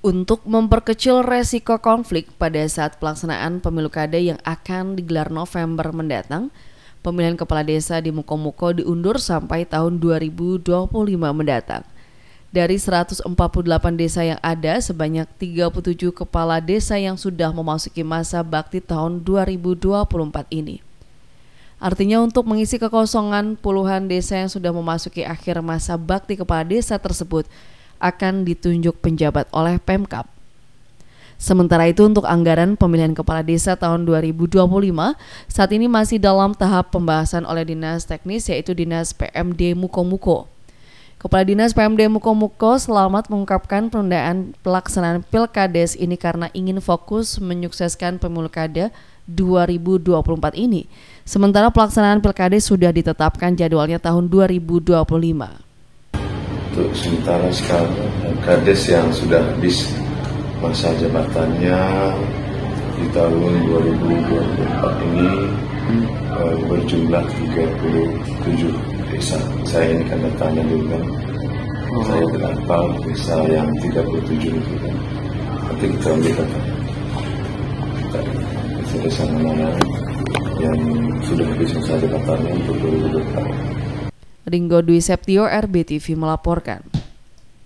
Untuk memperkecil resiko konflik pada saat pelaksanaan pemilu kada yang akan digelar November mendatang, pemilihan kepala desa di Mukomuko diundur sampai tahun 2025 mendatang. Dari 148 desa yang ada, sebanyak 37 kepala desa yang sudah memasuki masa bakti tahun 2024 ini. Artinya untuk mengisi kekosongan puluhan desa yang sudah memasuki akhir masa bakti kepala desa tersebut akan ditunjuk penjabat oleh Pemkab. Sementara itu untuk anggaran pemilihan kepala desa tahun 2025 saat ini masih dalam tahap pembahasan oleh Dinas Teknis yaitu Dinas PMD Mukomuko. Kepala Dinas PMD Mukomuko Selamat mengungkapkan penundaan pelaksanaan Pilkades ini karena ingin fokus menyukseskan pemilu kada 2024 ini. Sementara pelaksanaan Pilkades sudah ditetapkan jadwalnya tahun 2025. Untuk sementara sekarang Kades yang sudah habis masa jabatannya di tahun 2024 ini berjumlah 37 desa. Saya ini kan tanya dengan saya berapa desa yang 37 itu kan. Nanti kita ambil data. Desa mana yang sudah habis masa jabatannya untuk 2024. Ringo Dwi Septio, RBTV melaporkan.